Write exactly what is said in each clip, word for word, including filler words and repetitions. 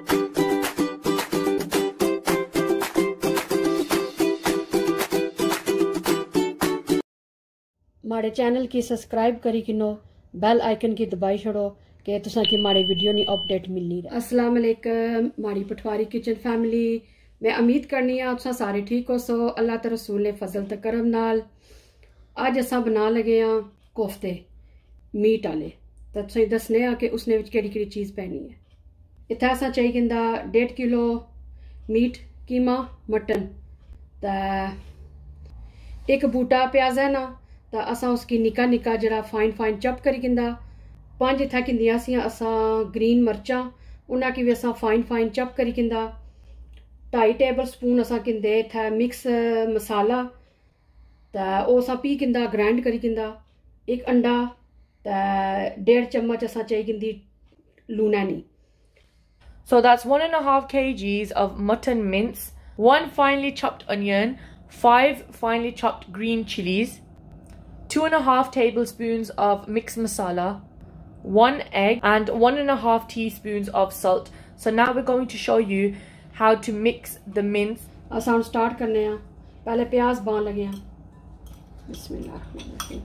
माड़े चैनल की सब्सक्राइब करी किनो बेल आइकन की दबाई छोड़ो कि तुसा की माड़े वीडियो नी अपडेट मिलनी रहे। अस्सलाम वालेकुम माड़ी पटवारी किचन फैमिली, मैं उम्मीद करनी आ तुसा सारे ठीक हो सो अल्लाह ते रसूल ने फजल ते करम नाल। अज असा बना लगे हाँ कोफ्ते मीट आले, तो तुसें दसने आ कि उसने विच केड़ी केड़ी चीज़ पैनी है। इत्थे असा चाहिए किंदा डेढ़ किलो मीट कीमा मटन, ता एक बूटा प्याज है ना, तो असा उसकी निका निका जरा फाइन फाइन चप करी किंदा। पांच इत्थे किंदियां सी असा ग्रीन मर्चा, उन्हें की भी असा फाइन फाइन चप करी किंदा। ढाई टेबल स्पून असा किंदे इत्थे मिक्स मसाला, तो वह असा पी किंदा ग्राइंड करी किंदा। एक अंडा, तो डेढ़ चम्मच असा चाहिए किंदी लूना नी। So that's one and a half kgs of mutton mince, one finely chopped onion, five finely chopped green chilies, two and a half tablespoons of mixed masala, one egg, and one and a half teaspoons of salt. So now we're going to show you how to mix the mince. असा start करने हैं, पहले प्याज बान लगे हैं। बिस्मिल्लाह।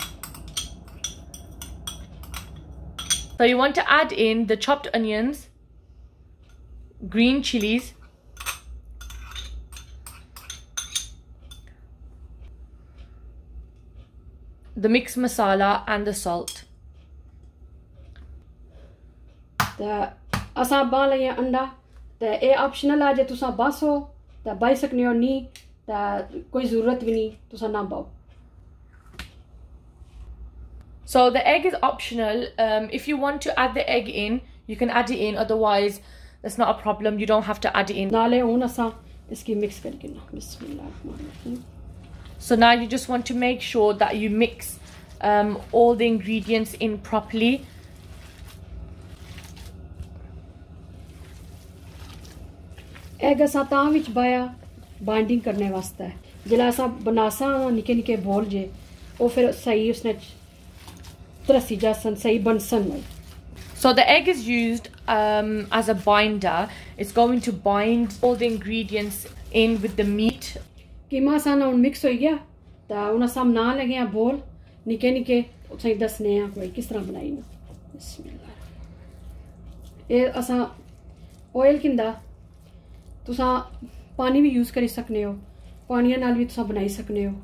So you want to add in the chopped onions, green chilies, the mixed masala and the salt. तो असा बान लगे अंडा, तो ये ऑप्शनल है, जो तुसा बस हो तो बाई सकने हो, नहीं तो कोई ज़रूरत भी नहीं, तुसा ना पाओ। So the egg is optional. Um, if you want to add the egg in, you can add it in. Otherwise, that's not a problem. You don't have to add it in. नाले हूँ असा इसकी mix करके ना। बिस्मिल्लाह। So now you just want to make sure that you mix um, all the ingredients in properly. Egg असा तां विच बाया बाइंडिंग करने वास्ते, जिला असा बनासा निके निके बोल जे वो फिर सही उसने तरसी जासन सही बनसन। So the egg is used um, as a binder. It's going to bind all the ingredients in with the meat. कीमा असा ना मिक्स हो गया, तो हूँ असा बना लगे हैं बोल निके निके, सही दसने हैं कोई किस तरह बनाई ना। बिस्मिल्लाह। ये असा ऑयल किंदा तुसा पानी भी यूज करी सकने हो, पानिया नाल भी तुसा बनाई सकने हो।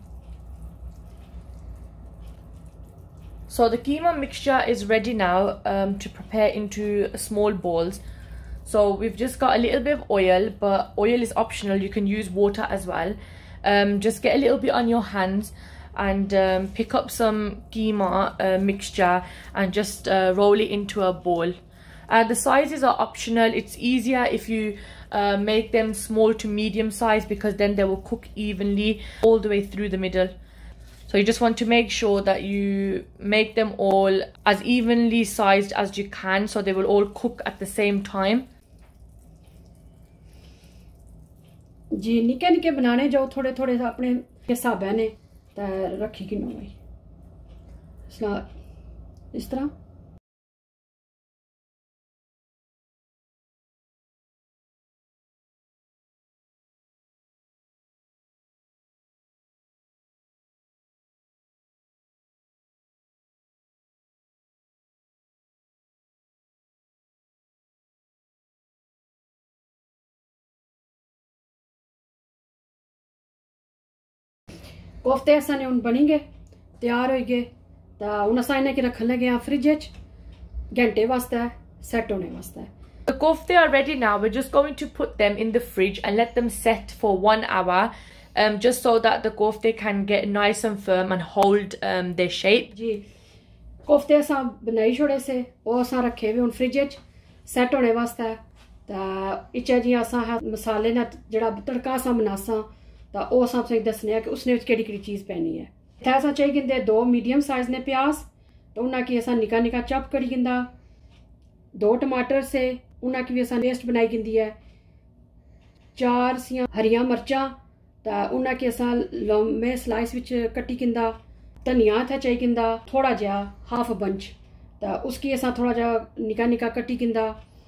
So the keema mixture is ready now um, to prepare into small balls. So we've just got a little bit of oil, but oil is optional. You can use water as well. Um, just get a little bit on your hands and um, pick up some keema uh, mixture and just uh, roll it into a bowl. Uh, the sizes are optional. It's easier if you uh, make them small to medium size, because then they will cook evenly all the way through the middle. So you just want to make sure that you make them all as evenly sized as you can, so they will all cook at the same time. जी निके निके बनाने जाओ, थोड़े थोड़े अपने हिसाब ने तो रखी कि भाई इस तरह। कोफ्ते असा ने बनी गए, तैयार हो गए, तो हूँ असा इन्हें रखन लगे हाँ फ्रिज घंटे वास्ते सेट होने वास्ते। The kofte are ready now. We're just going to put them in the fridge and let them set for one hour, um, just so that the kofte can get nice and firm and hold um, their shape. जी कोफ्ते असा बनाई छोड़े से, वो असा रखे हुए हूँ फ्रिज सेट होने वास्ते। तो इच्चा जी असा मसाले ना जड़ा तड़का असा बनासा, तो वह असा तुसें दसने कि उसने केड़ी केड़ी चीज़ पैनी है। इत्थे असा चाहिए किंदे दो मीडियम साइज ने प्याज, तो उन्हें की असा निका निका चप करी किंदा। दो टमाटर से उन्हें की भी असा पेस्ट बनाई किंदी है। चार सियां हरियां मर्चा, तो उन्हें की असा लम्बे स्लाइस विच कट्टी किंदा। धनिया इत्थे चाहिए किंदा थोड़ा जहा हाफ बंच, तो उसकी असा थोड़ा जहा निका निका कट्टी किंदा।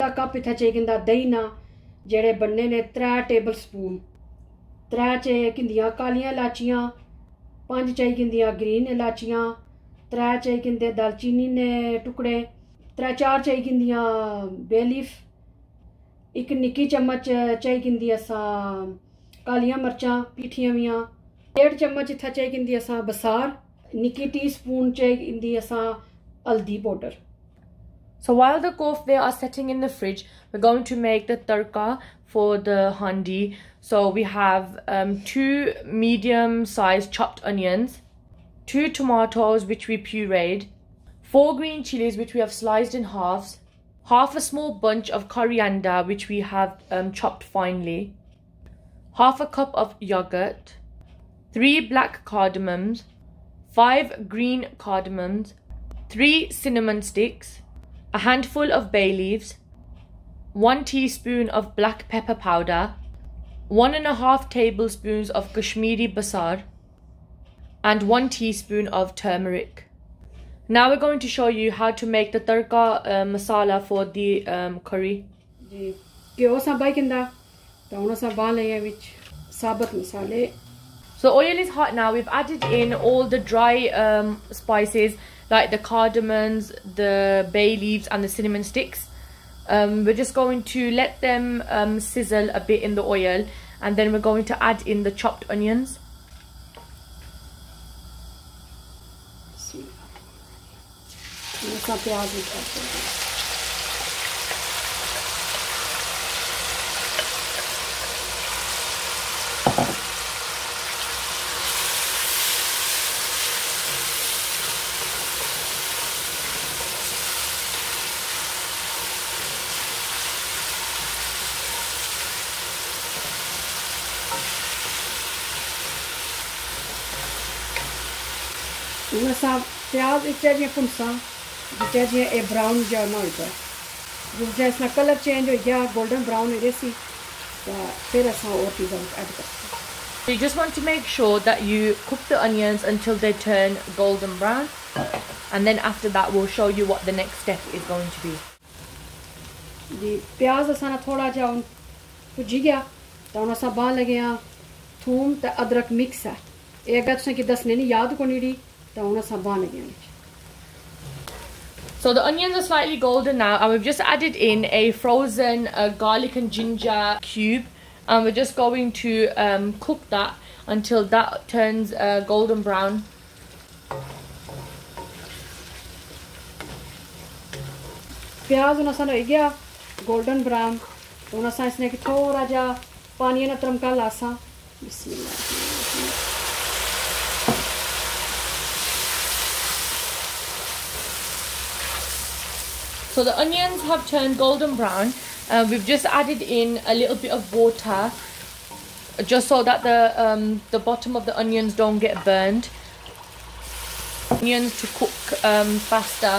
कप इत्थै चाहिदा दही ना जेह्ड़े बनने ने त्रै टेबल स्पून त्रै चाहिदियां कालियां इलाचियां पंज चाहिदियां ग्रीन इलाचियां त्रै चाहिदे दालचीनी ने टुकड़े त्रै चार चाहिदियां बे लीफ एक निक्की चम्मच चाहिदी असां कालियां मर्चां पीठियां वियां डेढ़ चम्मच इत्थै चाहिदी असां बसार निक्की टी स्पून चाहिदी असां हल्दी powder. So while the kofte are setting in the fridge, we're going to make the tarka for the handi. So we have um, two medium-sized chopped onions, two tomatoes which we pureed, four green chilies which we have sliced in halves, half a small bunch of coriander which we have um, chopped finely, half a cup of yogurt, three black cardamoms, five green cardamoms, three cinnamon sticks, a handful of bay leaves, one teaspoon of black pepper powder, one and a half tablespoons of Kashmiri basar, and one teaspoon of turmeric. Now we're going to show you how to make the tarka uh, masala for the um, curry. So oil is hot now. We've added in all the dry um, spices like the cardamoms, the bay leaves and the cinnamon sticks. Um, we're just going to let them um, sizzle a bit in the oil, and then we're going to add in the chopped onions. असां प्याज इच्चा जियां भुनसा जिच्चा जियां ए brown जिहा ना होई जाए जिसलै इसका कलर चेंज हो गया गोल्डन ब्राउन हो सी तो फिर असां और चीज़ां ऐड करते. You just want to make sure that you cook the onions until they turn golden brown, and then after that we'll show you what the next step is going to be. जी प्याज असां थोड़ा जिहा हून भुज्जी गया तो हून असां बाहन लगे आं थूम ते अदरक मिक्स है एह् अगर तुसें गी दस्सने नी याद कोनी री तो हून असां बाहन लगे आं. So the onions are slightly golden now, and we've just added in a frozen uh, garlic and ginger cube, and we're just going to um, cook that until that turns uh, golden brown. प्याज हून असां होई गया golden brown तो हून असां इसने कि थोड़ा जिहा पानी ना तरमका लासा. बिस्मिल्लाह. So the onions have turned golden brown. Uh, we've just added in a little bit of water just so that the um, the bottom of the onions don't get burned. Onions to cook um, faster.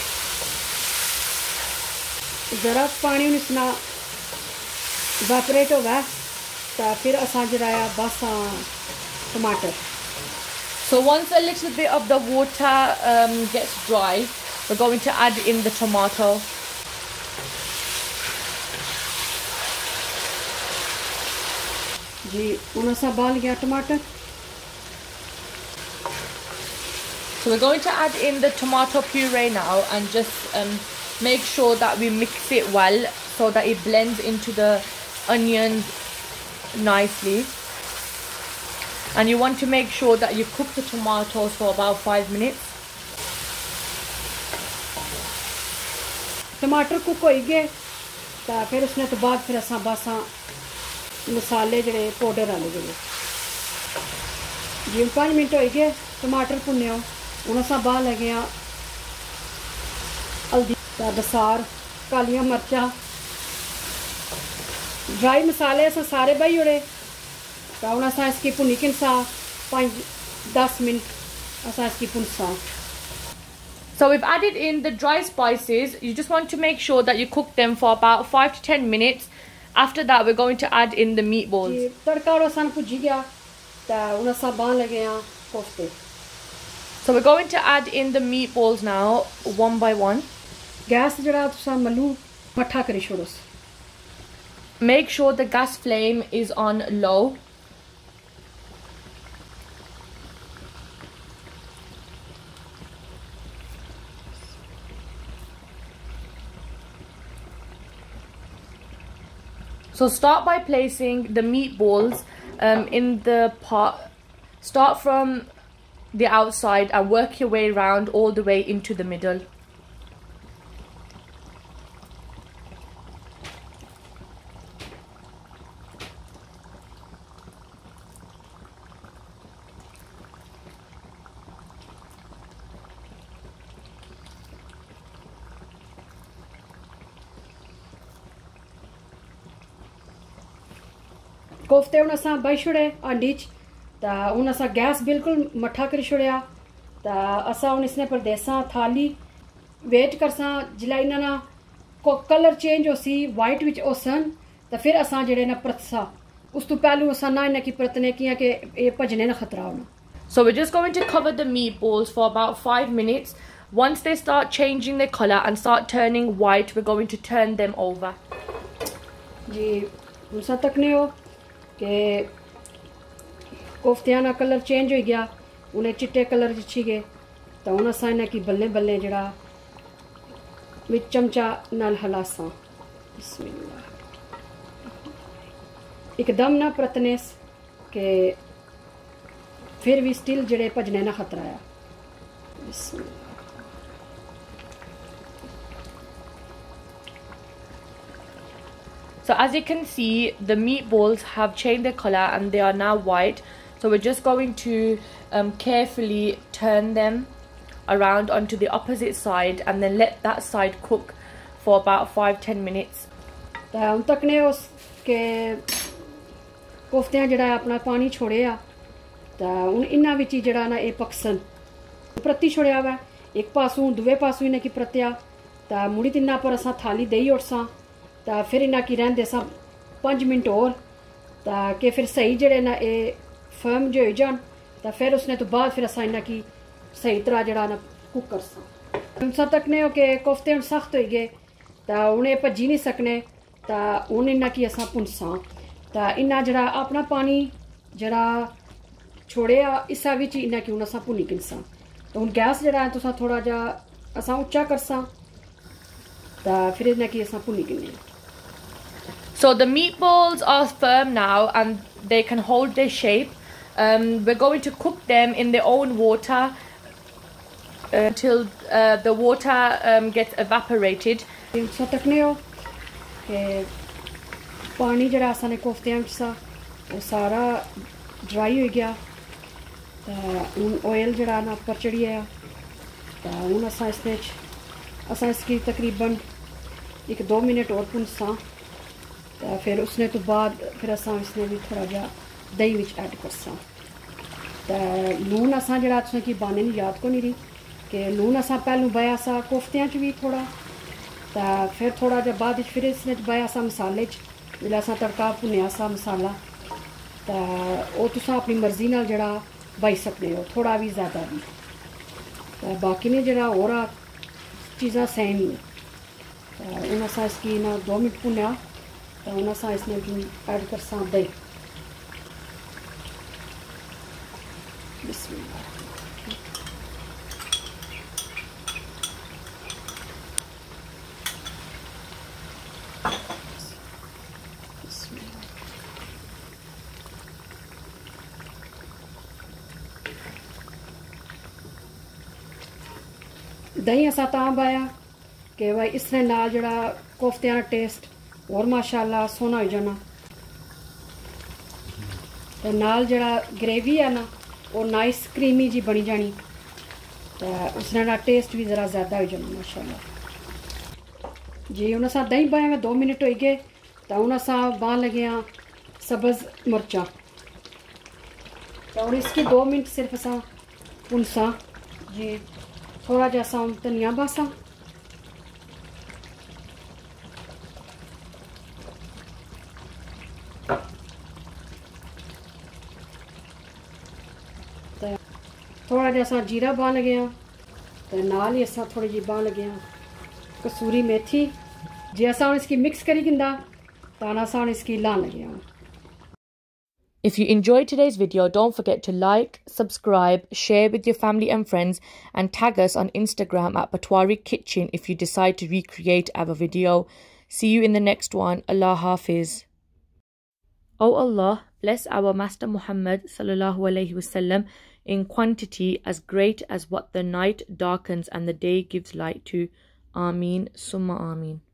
जरा पानी हूँ इसना evaporate होगा तो फिर असां जराया बासा टमाटर. So once a little bit of the water um, gets dry, we're going to add in the tomato. जी हूँ असां बाल गया टमाटर. So we're going to add in the tomato puree now and just um, make sure that we mix it well so that it blends into the onions nicely. And you want to make sure that you cook the tomatoes for about five minutes. टमाटर cook हो गए तो फिर उसने तो बाद फिर असां बासा मसाले जड़े पाउडर आले जड़े जी पाँच मिनट हो गए टमाटर भुन्ने हूँ असां बाहर लगे आं हल्दी बसार कालियां मर्चां ड्राई मसाले असां सारे पाई ओड़े तो हूँ असां इसकी भुनी किनसा पाँच दस मिनट असां इसकी भुनसा. So we've added in the dry spices. You just want to make sure that you cook them for about five to ten minutes. After that, we're going to add in the meatballs. तड़का और असान भुजी गया तो हूँ असां बाहन लगे आं कोफ्ते. So we're going to add in the meatballs now, one by one. Gas जड़ा तुसां मलू मठा करी छोड़ो। Make sure the gas flame is on low. So start by placing the meatballs um, in the pot. Start from the outside and work your way around all the way into the middle. कोफ्ते हूँ असां बही छुड़े आंडी च तो हूँ असां gas बिल्कुल मठा करी छुड़िया तो असां हूँ इसने परदेसा थाली वेट करसां जिला इन्हां को कलर चेंज हो सी वाइट विच होसन तो फिर असां जेड़े ना परतसा उस तो पहलू असां ना इन्हें की परतने किया कि ये भजने ना खतरा होना. So we're just going to cover the meatballs for about five minutes. Once they start changing their color and start turning white, we're going to turn them over. जी हूँ सा तकने हो कि कोफ्तियां ना कलर चेंज हो गया उन्हें चिट्टे कलर अच्छी गए तो हूँ असा इन्हें की बल्ले बल्ले जरा विच चमचा नाल हलासा. बिस्मिल्लाह. एकदम ना परतने के फिर भी स्टिल जड़े भजने ना खतरा है. बिस्मिल्लाह. So as you can see, the meatballs have changed their color and they are now white. So we're just going to um, carefully turn them around onto the opposite side and then let that side cook for about five to ten minutes. तो हम तकने उस के कोफ्तियां जड़ा अपना पानी छोड़िया तो उन इन्ना विच जड़ा ना ये पकसन प्रति छोड़िया हुआ एक पासू दुए पासू इन्हें की प्रत्या तो मुड़ी तिन्ना पर असा थाली दही उठसा तो फिर इन्ना की रहन देसा पाँच मिनट और तो के फिर सही जड़े ना ये फर्म जो हो जान तो फिर उसने तो बाद फिर असा इन्ना की सही तरह जड़ा ना कुक करसा. हम सा तकने हो के कोफ्ते हम सख्त हो गए तो उन्हें भजी नहीं सकने तो हूँ इन्ना की असा भुनसा तो इन्ना जड़ा अपना पानी जड़ा छोड़िया इसा विच इन्ना की हूँ असा भुनी किनसा. तो हूँ गैस जड़ा है तुसा थोड़ा जा असा उच्चा करसा तो फिर इन्ना की असा भुनी किन्ने. So the meatballs are firm now and they can hold their shape. Um, we're going to cook them in their own water until uh, the water um, gets evaporated. So तकने हो के पानी जड़ा असा ने कोफ्तियां सा वो सारा ड्राई हो गया तो हूँ ऑयल जड़ा ना ऊपर चढ़ी आया तो हूँ असा इसने असा इसकी तकरीबन एक दो मिनट और भुनसा तो फिर उसने तो बाद फिर असा इसने भी थोड़ा जा दही विच ऐड करसा. तो लून असा जड़ा तुसें की बाने नी याद को नहीं रही कि लून असा पहलू बया सा कोफ्तियां च भी थोड़ा तो फिर थोड़ा जा बाद फिर इसने बया सा मसाले च जिसलै असा तड़का भुनिया सा मसाला तो वो तुसा अपनी मर्जी नाल जड़ा बाई सकते हो थोड़ा भी ज़्यादा भी तो बाकी ने जड़ा और चीज़ां सेम ही तो हूँ असा इसकी ना दो मिनट भुनिया तो हूँ असा इसमें ऐड करसा दही. बिस्मिल्लाह. दही असा तां पाया कि भाई इसने नाल जड़ा कोफ्तियां दा टेस्ट और माशाल्लाह सोना हो जाना तो नाल जड़ा ग्रेवी है ना वो नाइस क्रीमी जी बनी जानी तो उसने ना टेस्ट भी ज़रा ज़्यादा हो जाना माशाल्लाह जी. हूँ असा दही पाया में दो मिनट हो गए तो हूँ असा बान लगे हाँ सब्ज़ मिर्चा तो हूँ इसकी दो मिनट सिर्फ असा भुनसा जी. थोड़ा जैसा धनिया बासा तो थोड़ा जैसा जीरा बान गया तो नाल ही असा थोड़ी जी बान गया कसूरी मेथी जे असां इसकी मिक्स करी किंदा ताना असां इसकी लान लगे हैं. If you enjoyed today's video, don't forget to like, subscribe, share with your family and friends, and tag us on Instagram at Patwari Kitchen if you decide to recreate our video. See you in the next one. Allah Hafiz. O Allah, bless our Master Muhammad sallallahu alaihi wasallam in quantity as great as what the night darkens and the day gives light to. Ameen, summa ameen.